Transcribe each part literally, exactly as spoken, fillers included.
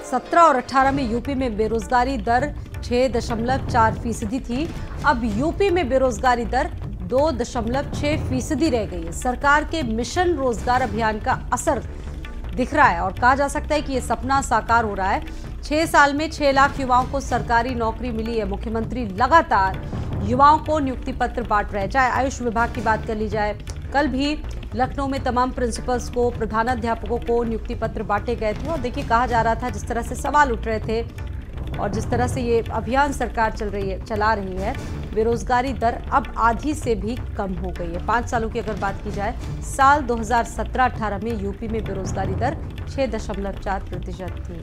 सत्रह और अठारह में यूपी में बेरोजगारी दर छह दशमलव चार फीसदी थी। अब यूपी में बेरोजगारी दर दो दशमलव छह फीसदी रह गई है। सरकार के मिशन रोजगार अभियान का असर दिख रहा है और कहा जा सकता है कि ये सपना साकार हो रहा है। छह साल में छह लाख युवाओं को सरकारी नौकरी मिली है। मुख्यमंत्री लगातार युवाओं को नियुक्ति पत्र बांट रहे हैं। चाहे आयुष विभाग की बात कर ली जाए, कल भी लखनऊ में तमाम प्रिंसिपल्स को, प्रधानाध्यापकों को नियुक्ति पत्र बांटे गए थे। और देखिए, कहा जा रहा था, जिस तरह से सवाल उठ रहे थे और जिस तरह से ये अभियान सरकार चल रही है चला रही है, बेरोजगारी दर अब आधी से भी कम हो गई है। पाँच सालों की अगर बात की जाए, साल दो हज़ार सत्रह अठारह में यूपी में बेरोजगारी दर छह दशमलव चार प्रतिशत थी।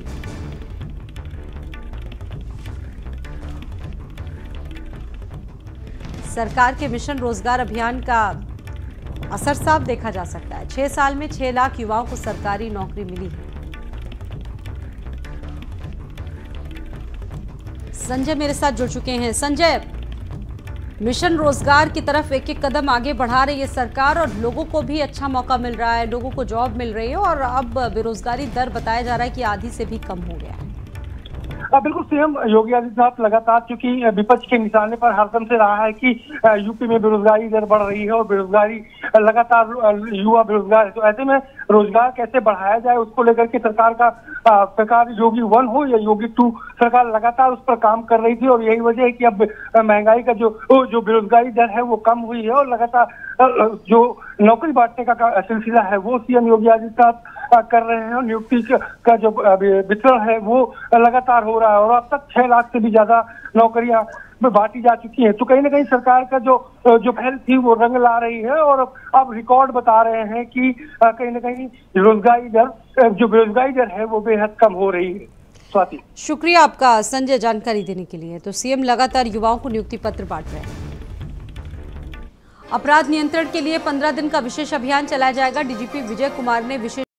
सरकार के मिशन रोजगार अभियान का असर साफ देखा जा सकता है। छह साल में छह लाख युवाओं को सरकारी नौकरी मिली है। संजय मेरे साथ जुड़ चुके हैं। संजय, मिशन रोजगार की तरफ एक एक कदम आगे बढ़ा रही है सरकार और लोगों को भी अच्छा मौका मिल रहा है, लोगों को जॉब मिल रही है और अब बेरोजगारी दर बताया जा रहा है कि आधी से भी कम हो गया है। बिल्कुल, सीएम योगी आदित्यनाथ लगातार, क्योंकि विपक्ष के निशाने पर हरदम से रहा है कि यूपी में बेरोजगारी दर बढ़ रही है और बेरोजगारी लगातार युवा बेरोजगार है, तो ऐसे में रोजगार कैसे बढ़ाया जाए उसको लेकर के सरकार का सरकार योगी वन हो या योगी टू, सरकार लगातार उस पर काम कर रही थी। और यही वजह है कि अब महंगाई का जो जो बेरोजगारी दर है वो कम हुई है और लगातार जो नौकरी बांटने का सिलसिला है वो सीएम योगी आदित्यनाथ कर रहे हैं और नियुक्ति का जो वितरण है वो लगातार हो रहा है और अब तक छह लाख से भी ज्यादा नौकरियां बांटी जा चुकी हैं। तो कहीं ना कहीं सरकार का जो जो पहल थी वो रंग ला रही है और अब रिकॉर्ड बता रहे हैं कि कहीं ना कहीं रोजगारी दर जो बेरोजगारी दर है वो बेहद कम हो रही है। स्वाति, शुक्रिया आपका संजय जानकारी देने के लिए। तो सीएम लगातार युवाओं को नियुक्ति पत्र बांट रहे हैं। अपराध नियंत्रण के लिए पंद्रह दिन का विशेष अभियान चलाया जाएगा। डीजीपी विजय कुमार ने विशेष